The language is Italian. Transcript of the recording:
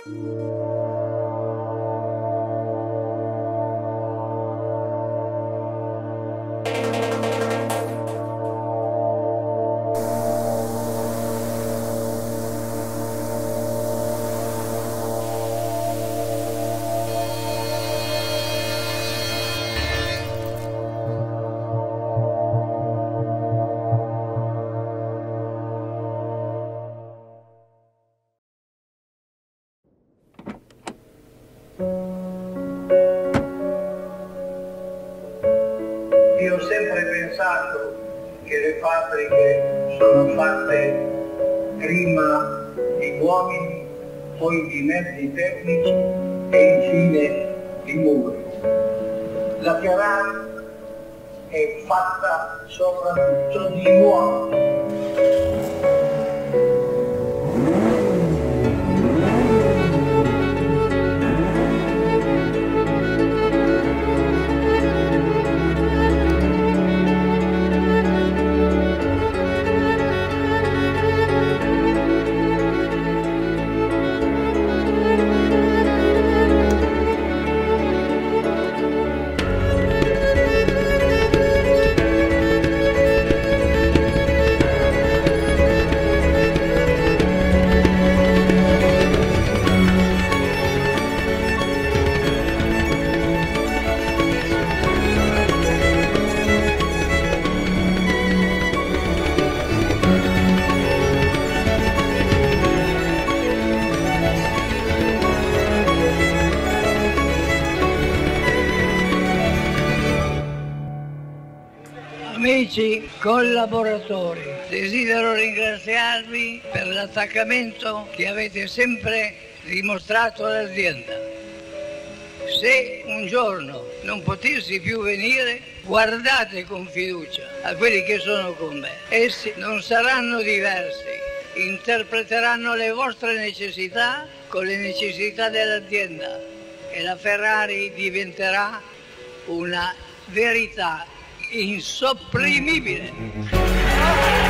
Io ho sempre pensato che le fabbriche sono fatte prima di uomini, poi di mezzi tecnici e infine di muri. La Piarà è fatta soprattutto di uomini. Amici collaboratori, desidero ringraziarvi per l'attaccamento che avete sempre dimostrato all'azienda. Se un giorno non potessi più venire, guardate con fiducia a quelli che sono con me. Essi non saranno diversi, interpreteranno le vostre necessità con le necessità dell'azienda e la Ferrari diventerà una verità insopprimibile.